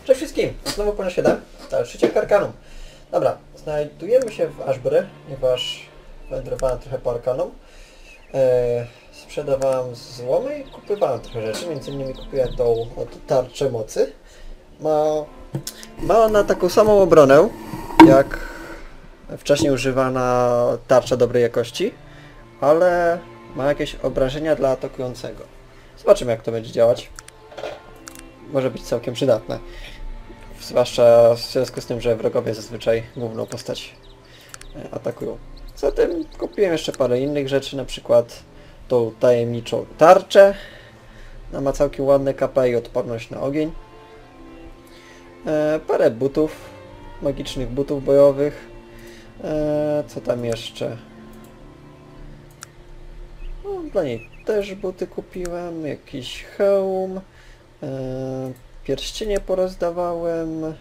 Cześć wszystkim! Znowu po 7. Trzecie Arkanum. Dobra, znajdujemy się w Ashbury, ponieważ wędrowałem trochę po Arkanum. Sprzedawałem złomy i kupowałem trochę rzeczy, między innymi kupiłem tą tarczę mocy. Ma ona taką samą obronę, jak wcześniej używana tarcza dobrej jakości, ale ma jakieś obrażenia dla atakującego. Zobaczymy, jak to będzie działać. Może być całkiem przydatne. Zwłaszcza w związku z tym, że wrogowie zazwyczaj główną postać atakują. Zatem kupiłem jeszcze parę innych rzeczy, na przykład tą tajemniczą tarczę. Ona ma całkiem ładne KP i odporność na ogień. Parę butów, magicznych butów bojowych. Co tam jeszcze? No, dla niej też buty kupiłem, jakiś hełm. Pierścienie porozdawałem.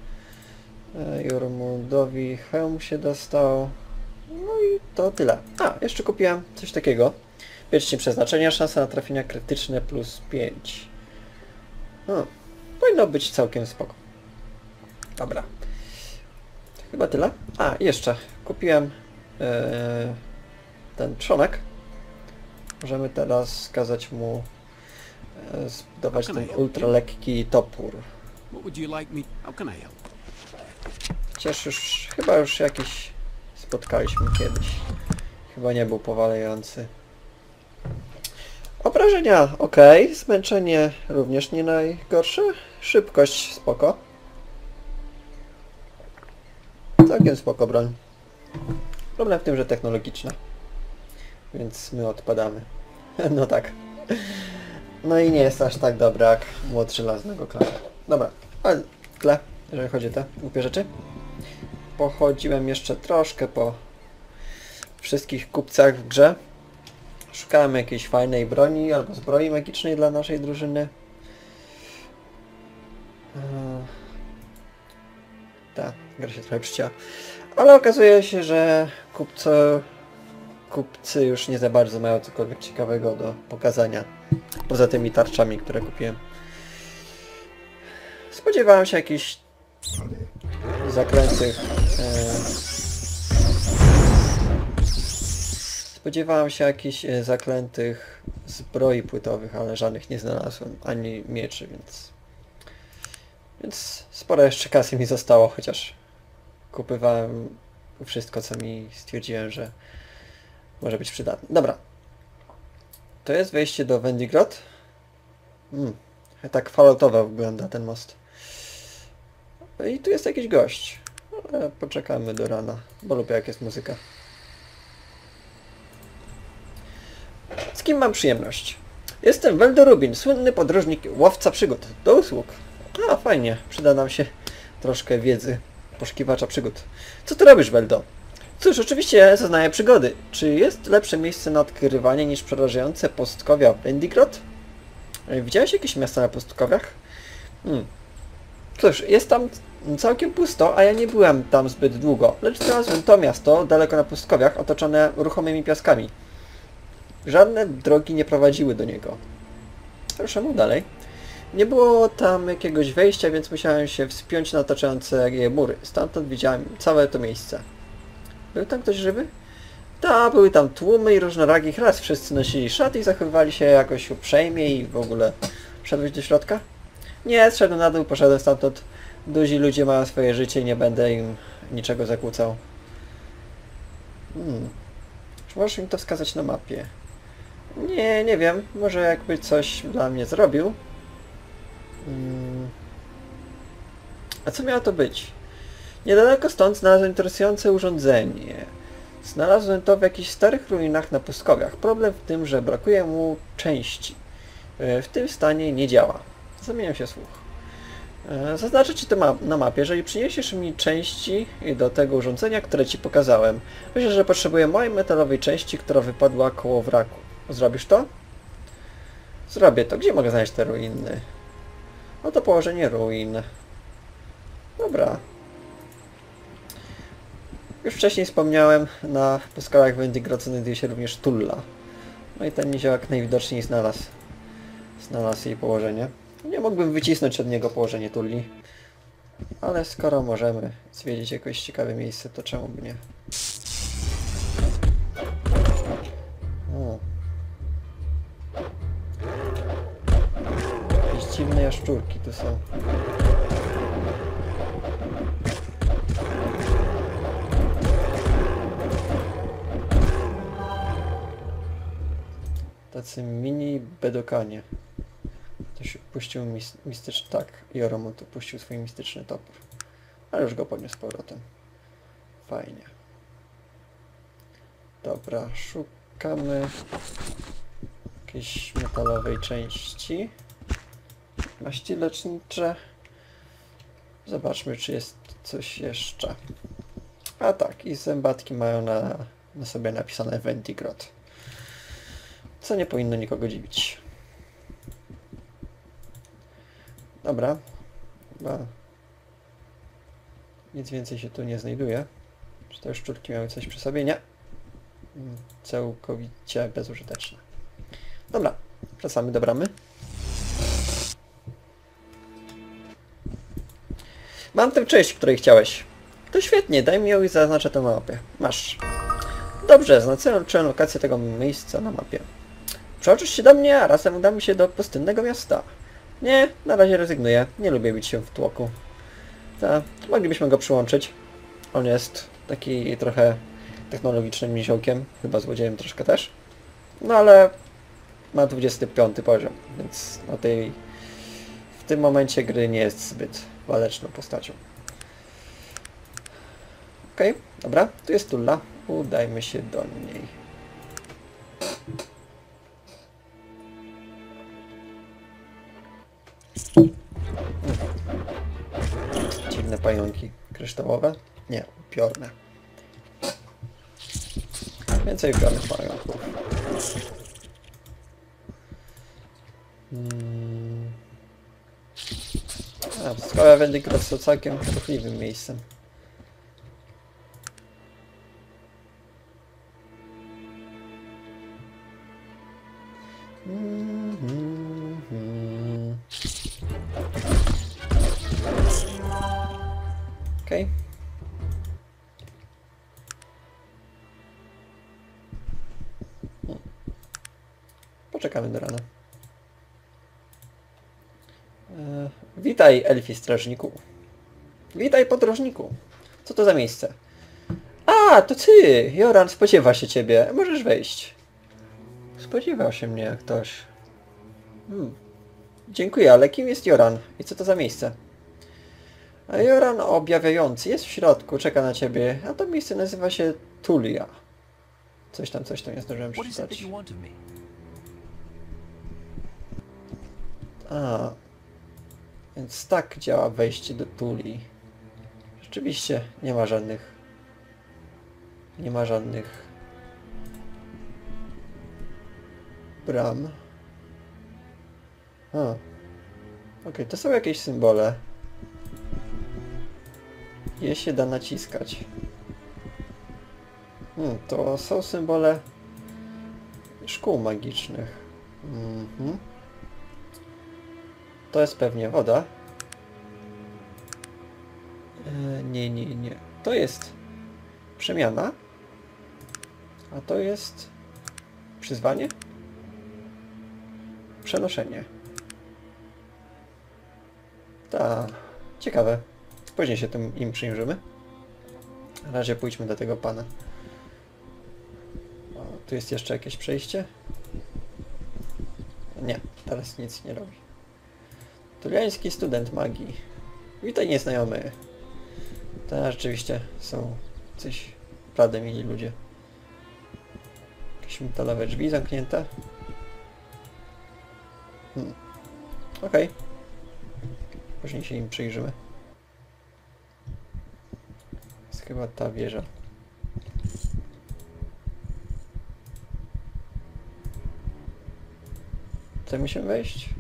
Jormundowi hełm się dostał. No i to tyle. A, jeszcze kupiłem coś takiego. Pierścień przeznaczenia, szansa na trafienia krytyczne plus 5. Powinno być całkiem spoko. Dobra. Chyba tyle. A, jeszcze kupiłem ten trzonek. Możemy teraz skazać mu zbudować ten ultra lekki topór. Chociaż chyba już jakiś spotkaliśmy kiedyś. Chyba nie był powalający. Obrażenia ok, zmęczenie również nie najgorsze. Szybkość spoko. Całkiem spoko broń. Problem w tym, że technologiczna. Więc my odpadamy. No tak. No i nie jest aż tak dobra jak młot żelaznego klanu. Dobra, ale tyle, jeżeli chodzi o te głupie rzeczy. Pochodziłem jeszcze troszkę po wszystkich kupcach w grze. Szukałem jakiejś fajnej broni albo zbroi magicznej dla naszej drużyny. Ta gra się trochę przycięła. Ale okazuje się, że kupcy już nie za bardzo mają cokolwiek ciekawego do pokazania. Poza tymi tarczami, które kupiłem. Spodziewałem się jakichś zaklętych... Spodziewałem się jakichś zaklętych zbroi płytowych, ale żadnych nie znalazłem. Ani mieczy, więc sporo jeszcze kasy mi zostało, chociaż kupowałem wszystko, co mi stwierdziłem, że może być przydatne. Dobra. To jest wejście do Vendigroth. Tak falloutowo wygląda ten most. I tu jest jakiś gość. Ale poczekamy do rana, bo lubię jak jest muzyka. Z kim mam przyjemność? Jestem Weldo Rubin, słynny podróżnik, łowca przygód. Do usług. A, fajnie. Przyda nam się troszkę wiedzy poszukiwacza przygód. Co ty robisz, Weldo? Cóż, oczywiście zaznaję przygody. Czy jest lepsze miejsce na odkrywanie niż przerażające pustkowia Vendigroth? Widziałeś jakieś miasta na pustkowiach? Cóż, jest tam całkiem pusto, a ja nie byłem tam zbyt długo. Lecz znalazłem to miasto daleko na pustkowiach, otoczone ruchomymi piaskami. Żadne drogi nie prowadziły do niego. Proszę mów dalej. Nie było tam jakiegoś wejścia, więc musiałem się wspiąć na otaczające je mury. Stamtąd widziałem całe to miejsce. Był tam ktoś żywy? Ta, były tam tłumy i różnorakich ras. Wszyscy nosili szaty i zachowywali się jakoś uprzejmie i w ogóle... Wszedłeś do środka? Nie, zszedłem na dół, poszedłem stamtąd. Duzi ludzie mają swoje życie i nie będę im niczego zakłócał. Czy możesz mi to wskazać na mapie? Nie wiem. Może jakby coś dla mnie zrobił. A co miało to być? Niedaleko stąd znalazłem interesujące urządzenie. Znalazłem to w jakichś starych ruinach na pustkowiach. Problem w tym, że brakuje mu części. W tym stanie nie działa. Zamieniam się w słuch. Zaznaczę ci to na mapie, jeżeli przyniesiesz mi części do tego urządzenia, które ci pokazałem. Myślę, że potrzebuję małej metalowej części, która wypadła koło wraku. Zrobisz to? Zrobię to. Gdzie mogę znaleźć te ruiny? Oto położenie ruin. Dobra. Już wcześniej wspomniałem, na pustkowach Vendigroth znajduje się również Tulla. No i ten niziołek najwidoczniej znalazł jej położenie. Nie mógłbym wycisnąć od niego położenie Tulli. Ale skoro możemy zwiedzić jakieś ciekawe miejsce, to czemu by nie? O. Jakieś dziwne jaszczurki tu są. Tacy mini bedokanie. Ktoś puścił mistyczny... Tak, Joromu tu puścił swój mistyczny topór. Ale już go podniósł z powrotem. Fajnie. Dobra, szukamy jakiejś metalowej części. Maści lecznicze. Zobaczmy, czy jest coś jeszcze. A tak, i zębatki mają na sobie napisane Ventigrot. Co nie powinno nikogo dziwić. Dobra. Chyba nic więcej się tu nie znajduje. Czy te szczurki miały coś przy sobie? Nie. Całkowicie bezużyteczne. Dobra, wracamy do bramy. Mam tę część, której chciałeś. To świetnie, daj mi ją i zaznaczę to na mapie. Masz. Dobrze, zaznaczę lokację tego miejsca na mapie. Przeoczysz się do mnie, a razem udamy się do pustynnego miasta. Nie, na razie rezygnuję. Nie lubię bić się w tłoku. Ta, moglibyśmy go przyłączyć. On jest taki trochę technologicznym niziołkiem. Chyba złodziejem troszkę też. No ale ma 25 poziom, więc w tym momencie gry nie jest zbyt waleczną postacią. Okej, dobra, tu jest Tulla. Udajmy się do niej. Dziwne pająki. Kryształowe? Nie, upiorne. Więcej upiornych pająków. Skała Ventigrot są całkiem ruchliwym miejscem. Okej. Poczekamy do rana. Witaj, elfi strażniku. Witaj, podróżniku. Co to za miejsce? A, to ty! Joran spodziewa się ciebie. Możesz wejść. Spodziewał się mnie ktoś. Dziękuję, ale kim jest Joran? I co to za miejsce? A Joran objawiający jest w środku, czeka na ciebie, a to miejsce nazywa się Tulia. Coś tam nie zdążyłem przeczytać. A, więc tak działa wejście do Tulii. Rzeczywiście nie ma żadnych bram. Okej, to są jakieś symbole. Je się da naciskać. To są symbole szkół magicznych. To jest pewnie woda. Nie. To jest przemiana. A to jest przyzwanie? Przenoszenie. Tak, ciekawe. Później się im przyjrzymy. Na razie pójdźmy do tego pana. O, tu jest jeszcze jakieś przejście? Nie, teraz nic nie robi. Tuliański student magii. Witaj, nieznajomy. To rzeczywiście są coś naprawdę mili ludzie. Jakieś metalowe drzwi zamknięte. Okej. Później się im przyjrzymy. Jest chyba ta wieża. Chcemy się wejść?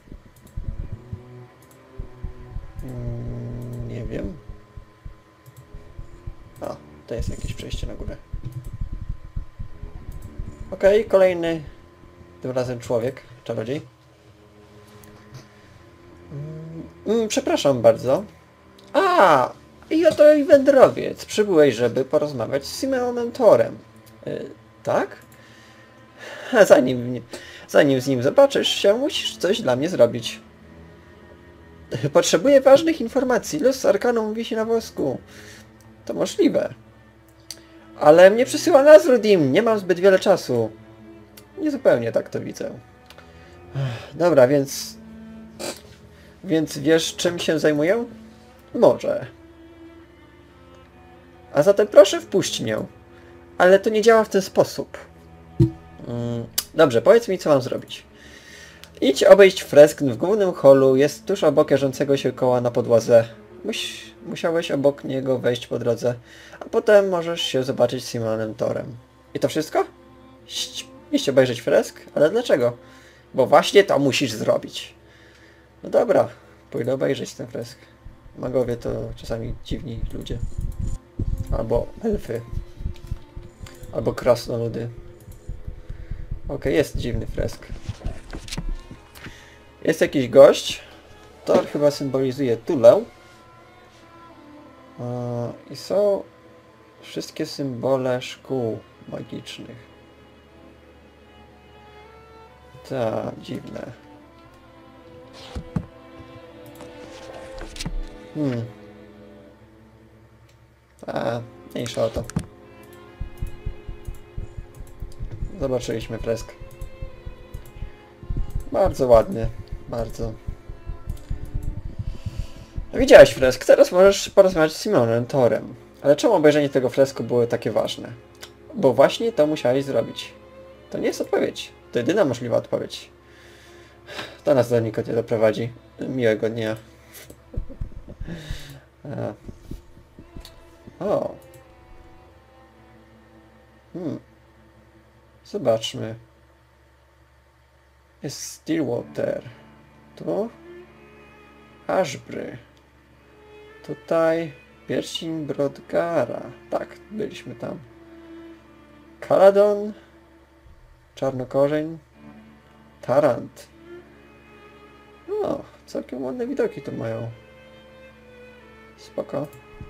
Nie wiem. A, to jest jakieś przejście na górę. Okej, kolejny, tym razem człowiek, czarodziej. Przepraszam bardzo. A, i oto i wędrowiec. Przybyłeś, żeby porozmawiać z Simeonem Torem. Tak? A zanim z nim zobaczysz się, musisz coś dla mnie zrobić. Potrzebuję ważnych informacji. Los Arcanum wisi na wosku. To możliwe. Ale mnie przysyła Nazrudim. Nie mam zbyt wiele czasu. Niezupełnie tak to widzę. Dobra, więc wiesz, czym się zajmuję? Może. A zatem proszę wpuść mnie. Ale to nie działa w ten sposób. Dobrze, powiedz mi, co mam zrobić. Idź obejść fresk w głównym holu. Jest tuż obok jarzącego się koła na podłodze. Musiałeś obok niego wejść po drodze. A potem możesz się zobaczyć z Simonem Torem. I to wszystko? Iść obejrzeć fresk? Ale dlaczego? Bo właśnie to musisz zrobić. No dobra, pójdę obejrzeć ten fresk. Magowie to czasami dziwni ludzie. Albo elfy. Albo krasnoludy. Okej, jest dziwny fresk. Jest jakiś gość. Thor chyba symbolizuje Tulę. I są wszystkie symbole szkół magicznych. Tak, dziwne. Mniejsza o to. Zobaczyliśmy fresk. Bardzo ładny. Bardzo. Widziałeś fresk, teraz możesz porozmawiać z Simonem Torem. Ale czemu obejrzenie tego fresku było takie ważne? Bo właśnie to musiałeś zrobić. To nie jest odpowiedź. To jedyna możliwa odpowiedź. To nas donikąd nie doprowadzi. Miłego dnia. O. Zobaczmy. Jest Stillwater. Tu? Ashbury. Tutaj pierścień Brodgara. Tak, byliśmy tam. Caladon. Czarnokorzeń. Tarant. O, całkiem ładne widoki tu mają. Spoko.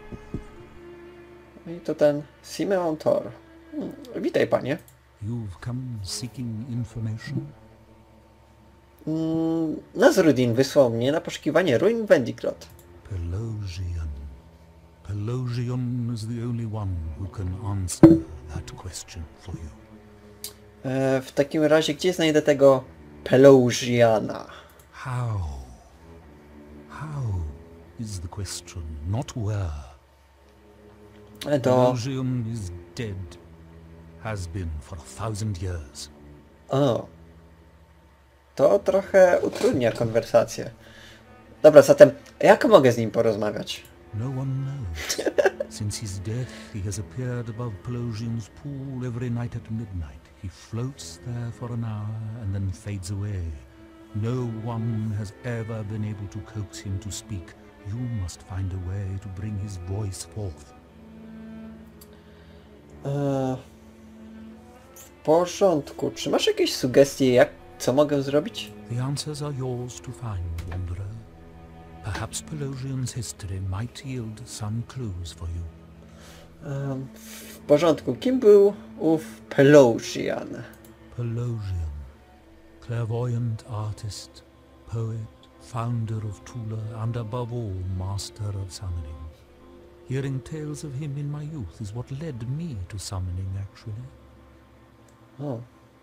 I to ten Simeon Tor. Witaj, panie. You've come seeking information? Nazruddin wysłał mnie na poszukiwanie ruin Vendigroth. Pelosian. Pelosian is the only one who can answer that question for you. W takim razie, gdzie znajdę tego Pelosiana? How? How is the question, not where. Pelosian is dead. Has been for 1000 years. O. To trochę utrudnia konwersację. Dobra, zatem jak mogę z nim porozmawiać? No one knows. Since his death, he has appeared above Pelosian's pool every night at midnight. He floats there for an hour and then fades away. No one has ever been able to coax him to speak. You must find a way to bring his voice forth. W porządku. Czy masz jakieś sugestie, co mogę zrobić? The answers are yours to find, Wanderer. Perhaps Pelosian's history might yield some clues for you. W porządku. Kim był ów Pelosian? Pelosian, clairvoyant artist, poet, founder of Tula, and above all, master of summoning. Hearing tales of him in my youth is what led me to summoning, actually. O.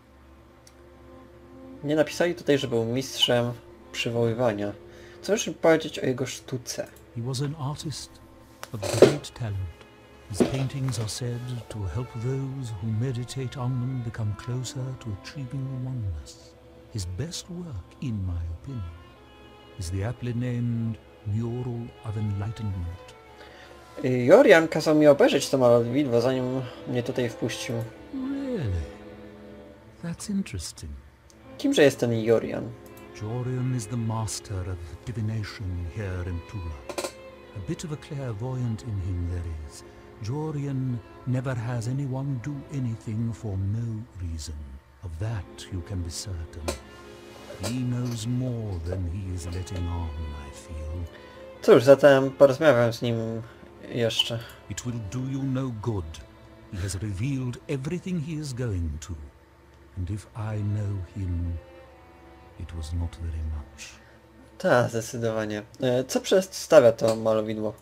Nie napisali tutaj, że był mistrzem przywoływania. Co możesz powiedzieć o jego sztuce? He was an artist of great talent. His paintings are said to help those who meditate on them become closer to achieving oneness. His best work, in my opinion, is the aptly named Mural of Enlightenment. Jorian kazał mi obejrzeć to malowidło, zanim mnie tutaj wpuścił. Really? That's interesting. Kimże jest ten Jorian? Jorian is the master of divination here in Tula. A bit of a clairvoyant in him there is. Jorian never has anyone do anything for no reason. Of that you can be certain. He knows more than he is letting on, I feel. Cóż, zatem porozmawiam z nim jeszcze. It will do you no good. He has revealed everything he is going to. And if I know him, it was not very much. Tak, zdecydowanie. Co przedstawia to malowidło?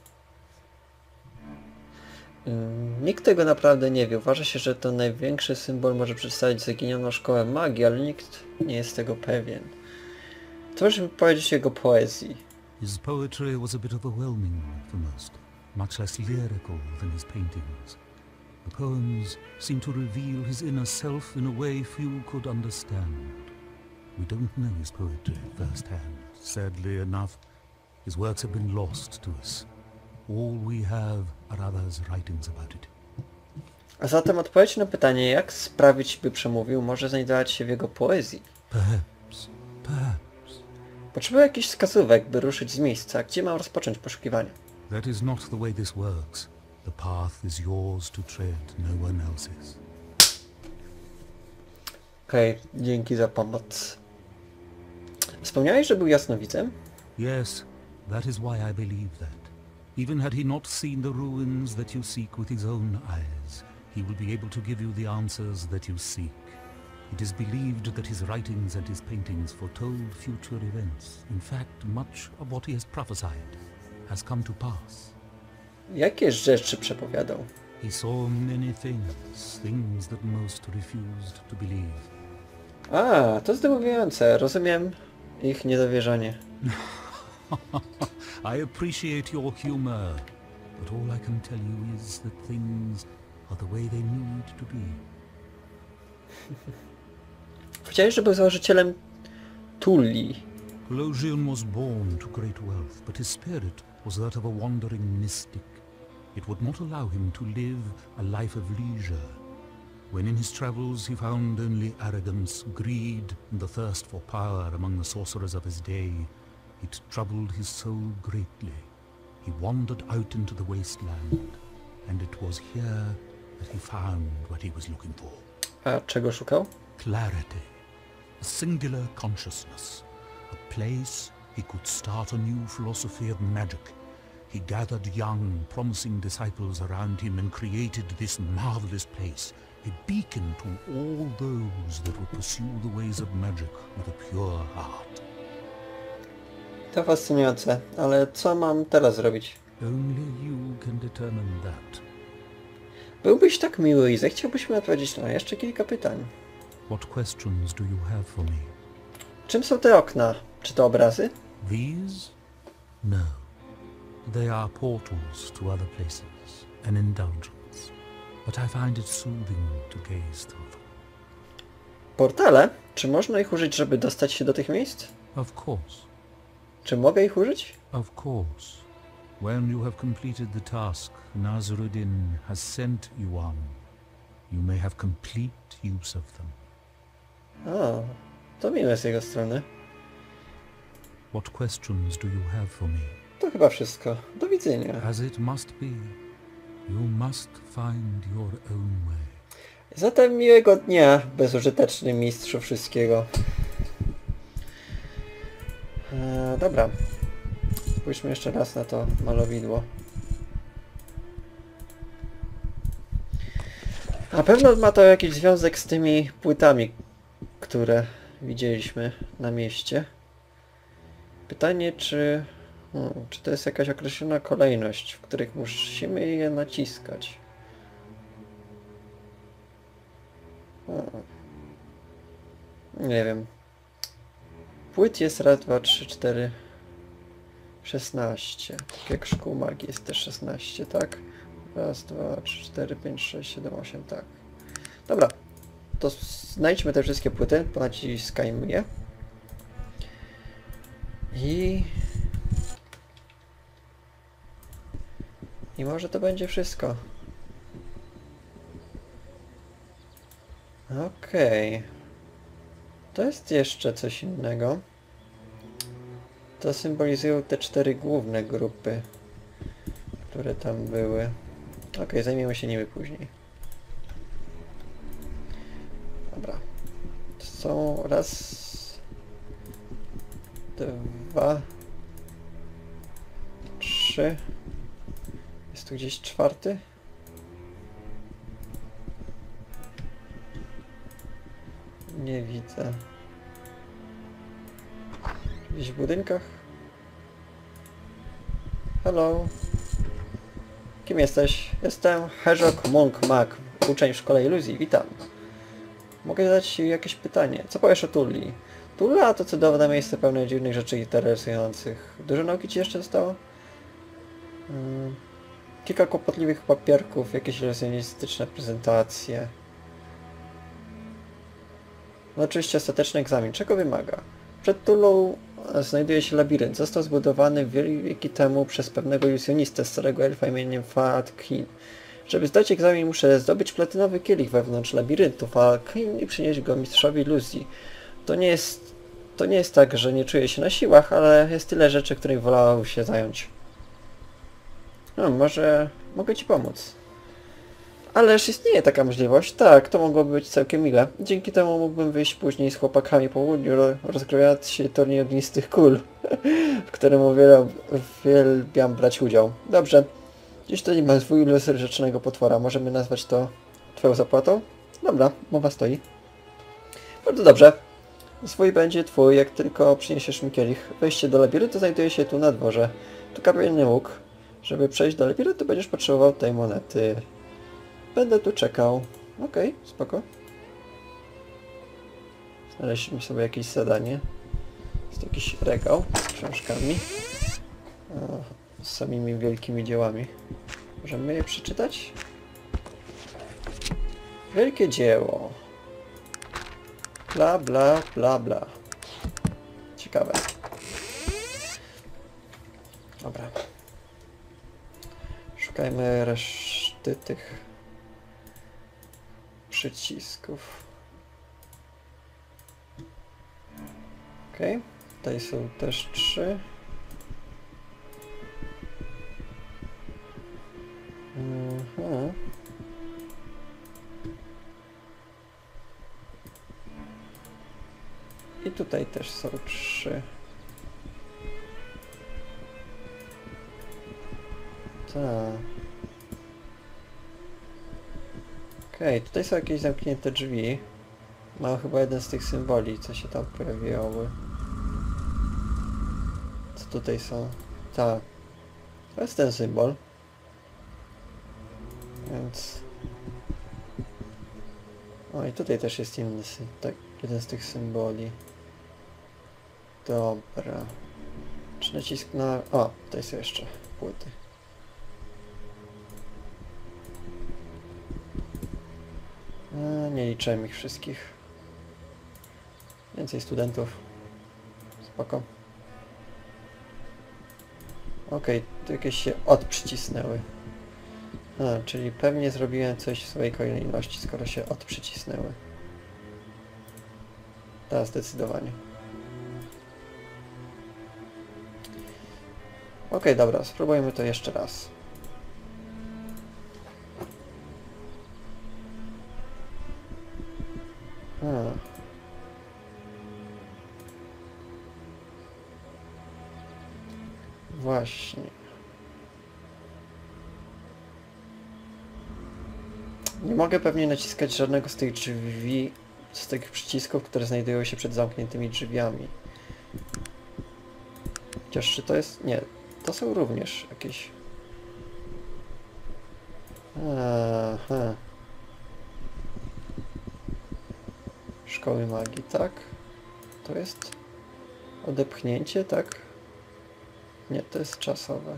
Nikt tego naprawdę nie wie. Uważa się, że to największy symbol może przedstawić zaginioną szkołę magii, ale nikt nie jest tego pewien. Co możemy powiedzieć o jego poezji? His poetry was a bit overwhelming for most, much less lyrical than his paintings. The poems seem to reveal his inner self in a way few could understand. We don't know his poetry firsthand. Sadly enough, his works have been lost to us. All we have are others' writings about it. A zatem odpowiedź na pytanie, jak sprawić, by przemówił, może znajdować się w jego poezji. Perhaps. Potrzebuję jakichś wskazówek, by ruszyć z miejsca. Gdzie mam rozpocząć poszukiwania? That is not the way this works. The path is yours to tread, no one else's. Okej, dzięki za pomoc. Wspomniałeś, że był jasnowidzem? Yes, that is why I believe that. Even had he not seen the ruins that you seek with his own eyes, he will be able to give you the answers that you seek. It is believed that his writings and his paintings foretold future events. In fact, much of what he has prophesied has come to pass. Jakie rzeczy przepowiadał? He saw many things, things that most refused to believe. A, to zdumiewające. Rozumiem ich niedowierzanie. I appreciate your humor, but all I can tell you is that things are the way they need to be. Powiedziałeś, że był założycielem Tulli. Pelosian was born to great wealth, but his spirit was that of a wandering mystic. It would not allow him to live a life of leisure. When in his travels he found only arrogance, greed, and the thirst for power among the sorcerers of his day, it troubled his soul greatly. He wandered out into the wasteland, and it was here that he found what he was looking for. A czego szukał? Clarity, a singular consciousness, a place he could start a new philosophy of magic. He gathered young, promising disciples around him and created this marvelous place, a beacon to all those that would pursue the ways of magic with a pure heart. To fascynujące, ale co mam teraz zrobić? Only you can determine that. Byłbyś tak miły i zechciałbyś mi odpowiedzieć na jeszcze kilka pytań. What questions do you have for me? Czym są te okna? Czy to obrazy? These? No. They are portals to other places, an indulgence. But I find it soothing to gaze through them. Portale? Czy można ich użyć, żeby dostać się do tych miejsc? Of course. Czy mogę ich użyć? Of course. When you have completed the task Nasruddin has sent you on, you may have complete use of them. O, to miłe z jego strony. What questions do you have for me? To chyba wszystko. Do widzenia. As it must be, you must find your own way. Zatem miłego dnia, bezużyteczny mistrzu wszystkiego. Dobra. Spójrzmy jeszcze raz na to malowidło. Na pewno ma to jakiś związek z tymi płytami, które widzieliśmy na mieście. Pytanie, czy to jest jakaś określona kolejność, w których musimy je naciskać. Nie wiem. Płyt jest raz, 2, 3, 4, 16. Tak jak szkół magii jest też 16, tak? Raz, 2, 3, 4, 5, 6, 7, 8, tak. Dobra. To znajdźmy te wszystkie płyty, ponaciskajmy je. I może to będzie wszystko. Okej. To jest jeszcze coś innego. To symbolizują te 4 główne grupy, które tam były. Okej, zajmiemy się nimi później. Dobra. To są raz, 2, 3. Jest tu gdzieś 4? Nie widzę. Gdzieś w budynkach? Hello. Kim jesteś? Jestem Hedgehog Monk Mag, uczeń w szkole iluzji. Witam. Mogę zadać ci jakieś pytanie. Co powiesz o Tulli? Tulla to cudowne miejsce pełne dziwnych rzeczy interesujących. Dużo nauki ci jeszcze zostało? Kilka kłopotliwych papierków, jakieś iluzjonistyczne prezentacje. No oczywiście ostateczny egzamin. Czego wymaga? Przed Tullą znajduje się labirynt. Został zbudowany wieki temu przez pewnego iluzjonistę, starego elfa imieniem Faat-Khin. Żeby zdać egzamin, muszę zdobyć platynowy kielich wewnątrz labiryntu Faat-Khin i przynieść go mistrzowi iluzji. To nie jest tak, że nie czuję się na siłach, ale jest tyle rzeczy, których wolałbym się zająć. No, może mogę ci pomóc. Ależ istnieje taka możliwość. Tak, to mogłoby być całkiem mile. Dzięki temu mógłbym wyjść później z chłopakami po południu, rozgrywając się turniej ognistych kul, w którym uwielbiam brać udział. Dobrze. Dziś to nie ma zwój losu rzecznego potwora. Możemy nazwać to twoją zapłatą? Dobra, mowa stoi. Bardzo dobrze. Zwój będzie twój, jak tylko przyniesiesz mi kielich. Wejście do labiryntu znajduje się tu na dworze. Tu kamienny łuk. Żeby przejść do labiryntu, będziesz potrzebował tej monety. Będę tu czekał. Okej, spoko. Znaleźliśmy sobie jakieś zadanie. Jest jakiś regał z książkami. Z samymi wielkimi dziełami. Możemy je przeczytać? Wielkie dzieło. Bla, bla, bla, bla. Ciekawe. Dobra. Szukajmy reszty tych przycisków. Okej. Tutaj są też 3. I tutaj też są 3. Tak. Okej, tutaj są jakieś zamknięte drzwi. Mam chyba jeden z tych symboli, co się tam pojawiały. Co tutaj są? Tak. To jest ten symbol. Więc... O, i tutaj też jest inny tak, jeden z tych symboli. Dobra. Czy nacisk na... O, tutaj są jeszcze płyty. Nie liczyłem ich wszystkich. Więcej studentów. Spoko. Okej, tu jakieś się odprzycisnęły. Czyli pewnie zrobiłem coś w swojej kolejności, skoro się odprzycisnęły. Tak, zdecydowanie. Okej, dobra, spróbujmy to jeszcze raz. Właśnie. Nie mogę pewnie naciskać żadnego z tych drzwi, z tych przycisków, które znajdują się przed zamkniętymi drzwiami. Chociaż czy to jest... Nie, to są również jakieś... Aha. Szkoły magii, tak? To jest odepchnięcie, tak? Nie, to jest czasowe.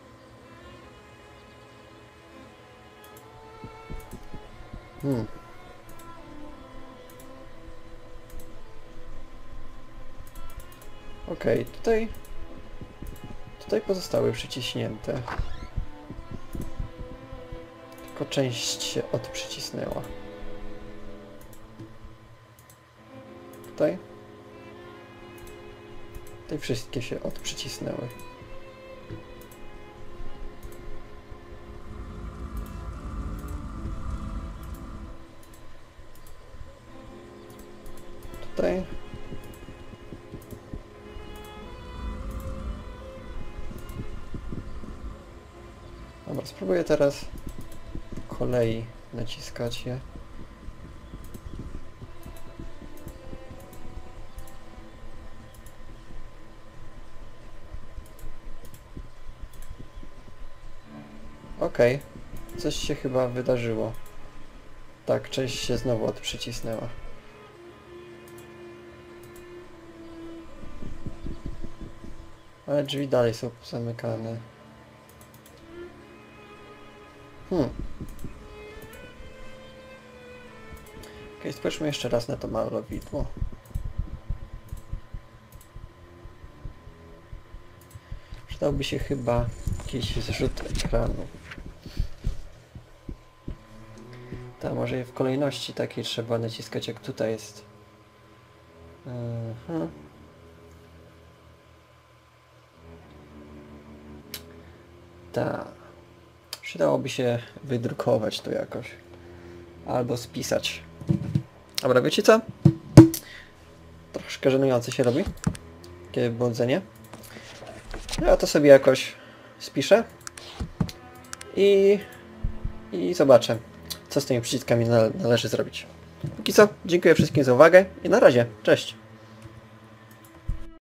Okej, tutaj pozostały przyciśnięte. Tylko część się odprzycisnęła. Tutaj wszystkie się odprzycisnęły. Tutaj. Dobra, spróbuję teraz kolei naciskać je. Okej, coś się chyba wydarzyło. Tak, część się znowu odprzycisnęła. Ale drzwi dalej są zamykane. Okej, spójrzmy jeszcze raz na to malowidło. Przydałby się chyba jakiś zrzut ekranu. Tak, może w kolejności takiej trzeba naciskać, jak tutaj jest. Tak. Przydałoby się wydrukować to jakoś. Albo spisać. Dobra, wiecie co? Troszkę żenujące się robi. Takie błądzenie. Ja to sobie jakoś spiszę. I zobaczę, co z tymi przyciskami należy zrobić. Póki co, dziękuję wszystkim za uwagę i na razie. Cześć!